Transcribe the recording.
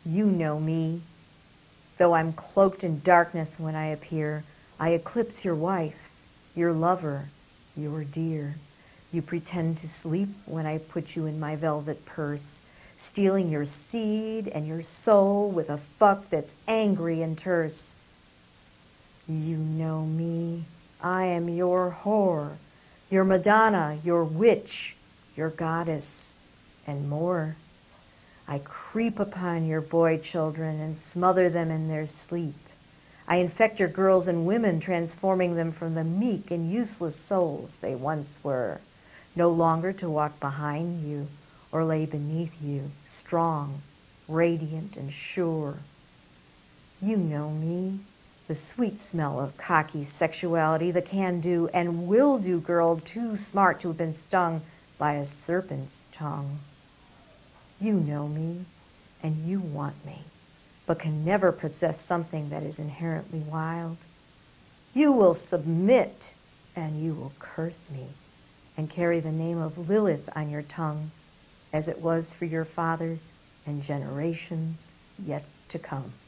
You know me. Though I'm cloaked in darkness when I appear, I eclipse your wife, your lover, your dear. You pretend to sleep when I put you in my velvet purse, stealing your seed and your soul with a fuck that's angry and terse. You know me. I am your whore, your Madonna, your witch, your goddess, and more. I creep upon your boy children and smother them in their sleep. I infect your girls and women, transforming them from the meek and useless souls they once were, no longer to walk behind you or lay beneath you, strong, radiant, and sure. You know me, the sweet smell of cocky sexuality, the can-do and will-do girl too smart to have been stung by a serpent's tongue. You know me, and you want me, but can never possess something that is inherently wild. You will submit, and you will curse me, and carry the name of Lilith on your tongue, as it was for your fathers and generations yet to come.